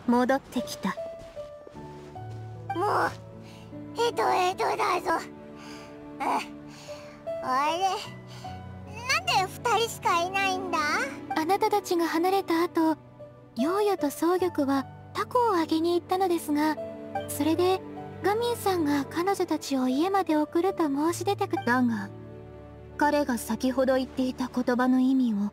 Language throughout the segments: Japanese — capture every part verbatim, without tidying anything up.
戻ってきた。 もうヘトヘトだぞ。あれ、なんで二人しかいないんだ？ あなたたちが離れた後、ヨーヨとソウギョクはタコをあげに行ったのですが、それでガミンさんが彼女たちを家まで送ると申し出てくれたが、 彼が先ほど言っていた言葉の意味を。 お？ガミ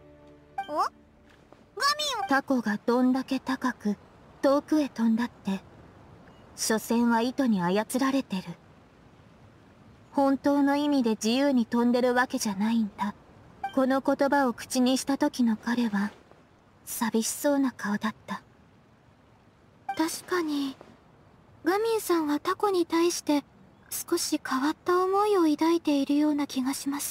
ンを。 タコがどんだけ高く遠くへ飛んだって、所詮は糸に操られてる。本当の意味で自由に飛んでるわけじゃないんだ。この言葉を口にした時の彼は寂しそうな顔だった。 確かにガミンさんはタコに対して少し変わった思いを抱いているような気がします。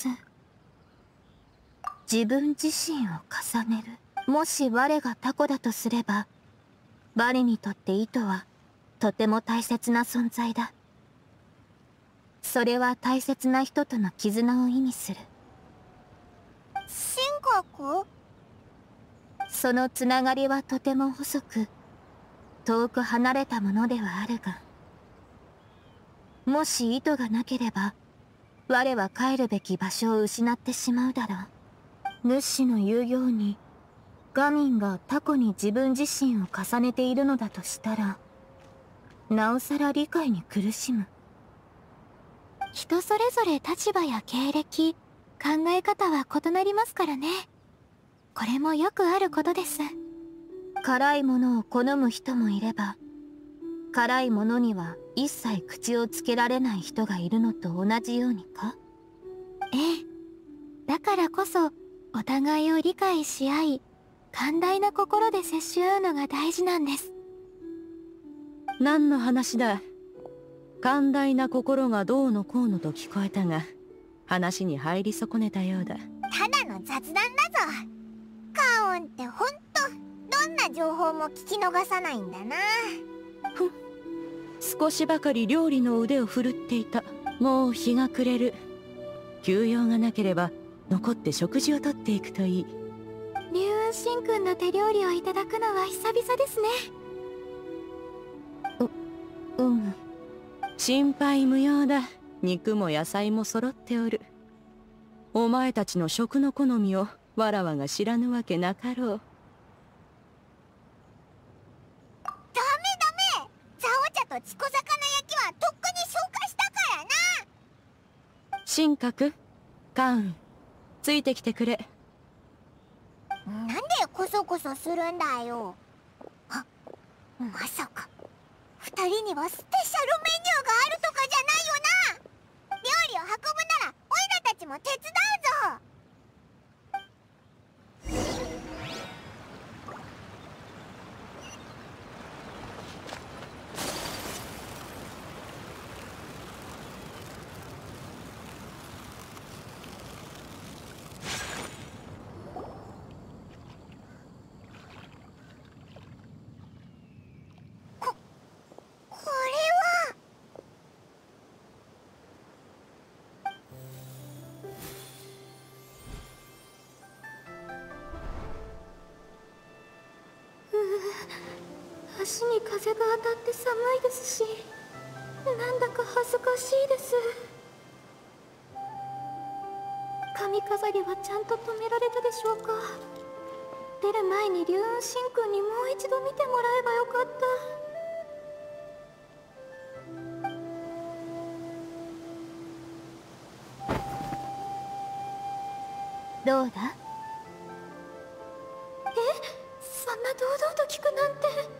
自分自身を重ねる。もし我がタコだとすれば、我にとって糸はとても大切な存在だ。それは大切な人との絆を意味する。 神格？ そのつながりはとても細く遠く離れたものではあるが、もし糸がなければ我は帰るべき場所を失ってしまうだろう。主の言うようにガミンがタコに自分自身を重ねているのだとしたら、なおさら理解に苦しむ。 人それぞれ立場や経歴、考え方は異なりますからね。これもよくあることです。 辛いものを好む人もいれば、辛いものには一切口をつけられない人がいるのと同じようにか？ ええ。だからこそお互いを理解し合い、寛大な心で接し合うのが大事なんです。 何の話だ。寛大な心がどうのこうのと聞こえたが、話に入り損ねたようだ。 ただの雑談だぞ。カーオンってほんとどんな情報も聞き逃さないんだな。 ふん、少しばかり料理の腕を振るっていた。もう日が暮れる。休養がなければ残って食事をとっていくといい。 龍雲神君の手料理をいただくのは久々ですね。 う、うん。 心配無用だ。肉も野菜も揃っておる。お前たちの食の好みをわらわが知らぬわけなかろう。 ダメダメ。ザオ茶とチコ魚焼きはとっくに消化したからな。 神格、カウン、ついてきてくれ。 なんでコソコソするんだよ。あ、まさか二人にはスペシャルメニューがあるとかじゃないよな。料理を運ぶならオイラたちも手伝うぞ。 足に風が当たって寒いですし、なんだか恥ずかしいです。髪飾りはちゃんと止められたでしょうか。出る前に龍雲神君にもう一度見てもらえばよかった。 どうだ？ え？そんな堂々と聞くなんて。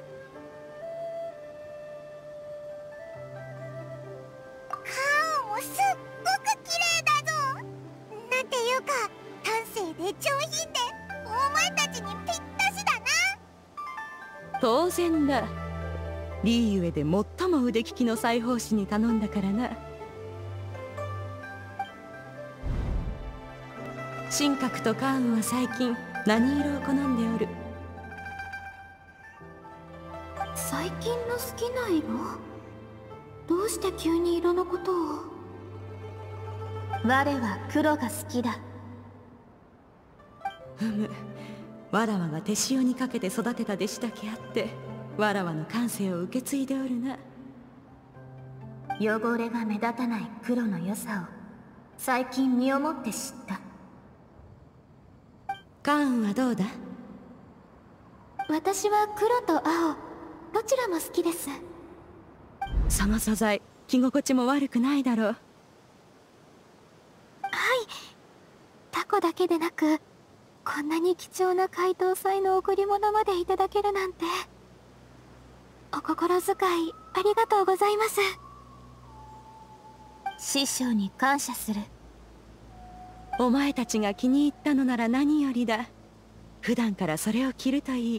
カオもすっごく綺麗だぞ。なんていうか端正で上品でお前たちにぴったしだな。 当然だ。リーユエで最も腕利きの裁縫師に頼んだからな。神格とカーンは最近何色を好んでおる？ 最近の好きな色？どうして急に色のことを？ 我は黒が好きだ。 ふむ、わらわが手塩にかけて育てた弟子だけあってわらわの感性を受け継いでおるな。 汚れが目立たない黒の良さを最近身をもって知った。 カーンはどうだ？ 私は黒と青どちらも好きです。 その素材着心地も悪くないだろう。 はい、タコだけでなくこんなに貴重な怪盗祭の贈り物までいただけるなんて、お心遣いありがとうございます。 師匠に感謝する。 お前たちが気に入ったのなら何よりだ。普段からそれを着るといい。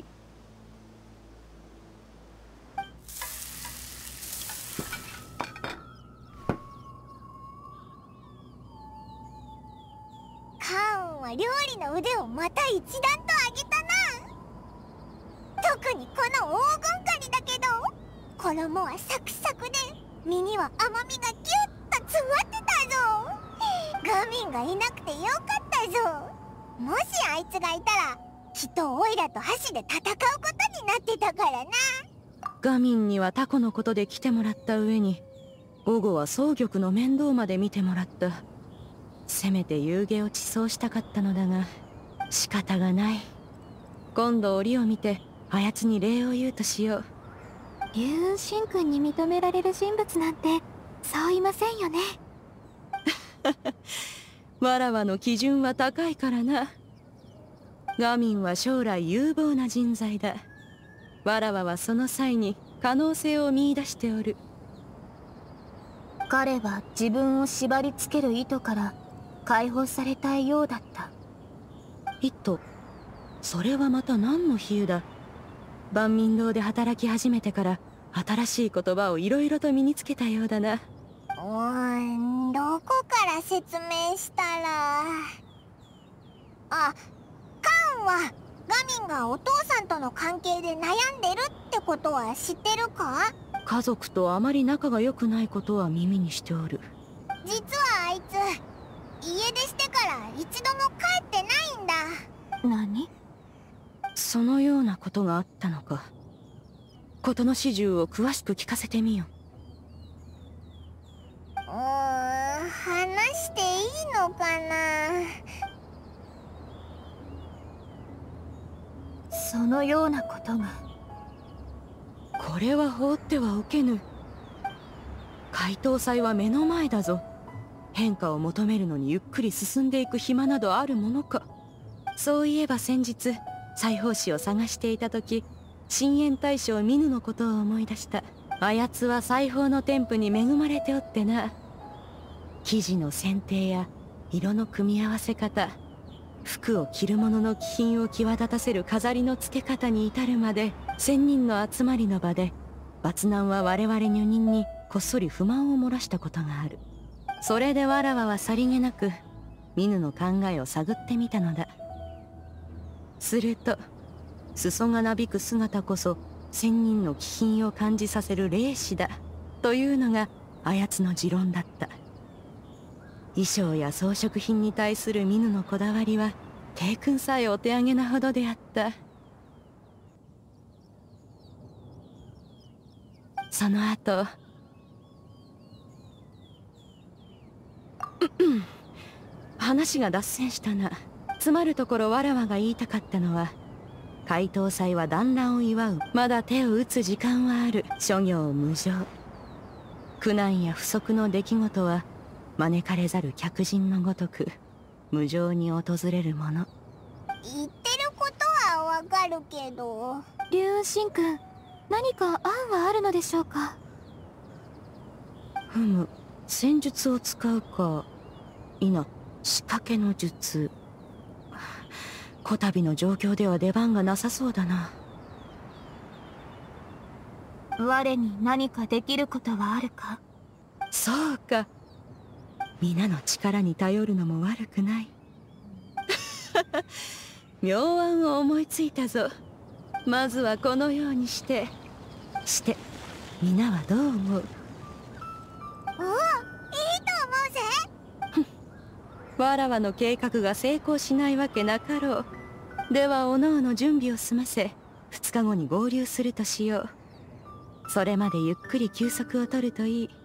カーンは料理の腕をまた一段と上げたな。特にこの黄金狩りだけど、衣はサクサクで身には甘みがギュッと詰まってたぞ。ガミンがいなくてよかったぞ。もしあいつがいたらきっとオイラと箸で戦うことになってたからな。 ガミンにはタコのことで来てもらった上に、午後は双玉の面倒まで見てもらった。せめて夕げを馳走したかったのだが仕方がない。今度折を見てあやつに礼を言うとしよう。 龍雲神君に認められる人物なんてそういませんよね。 わらわの基準は高いからな。ガミンは将来有望な人材だ。わらわはその際に可能性を見出しておる。 彼は自分を縛り付ける糸から解放されたいようだった。 糸？それはまた何の比喩だ？万民堂で働き始めてから新しい言葉をいろいろと身につけたようだな。 うーん、どこから説明したら。あ、カーンはガミンがお父さんとの関係で悩んでるってことは知ってるか？ 家族とあまり仲が良くないことは耳にしておる。 実はあいつ家出してから一度も帰ってないんだ。 何？ そのようなことがあったのか。事の始終を詳しく聞かせてみよ。 うーん、話していいのかな。 そのようなことが。 これは放ってはおけぬ。怪盗祭は目の前だぞ。変化を求めるのにゆっくり進んでいく暇などあるものか。そういえば先日裁縫師を探していた時、深淵大将ミヌのことを思い出した。あやつは裁縫の天賦に恵まれておってな。生地の選定や色の組み合わせ方、服を着る者の気品を際立たせる飾りの付け方に至るまで、千人の集まりの場でバツナンは我々女人にこっそり不満を漏らしたことがある。それでわらわはさりげなくミヌの考えを探ってみたのだ。すると裾がなびく姿こそ千人の気品を感じさせる霊視だというのがあやつの持論だった。衣装や装飾品に対するミヌのこだわりは帝君さえお手上げなほどであった。その後話が脱線したな。つまるところわらわが言いたかったのは、怪盗祭は団らんを祝う。まだ手を打つ時間はある。諸行無常。苦難や不測の出来事は招かれざる客人のごとく無常に訪れるもの。 言ってることはわかるけど。 龍雲神君、何か案はあるのでしょうか？ ふむ、戦術を使うか否仕掛けの術。こたびの状況では出番がなさそうだな。 我に何かできることはあるか？ そうか、皆の力に頼るのも悪くない。妙案を思いついたぞ。まずはこのようにしてして皆はどう思う？ お、いいと思うぜ。 わらわの計画が成功しないわけなかろう。ではおのおの準備を済ませ、 ふつかごに合流するとしよう。それまでゆっくり休息を取るといい。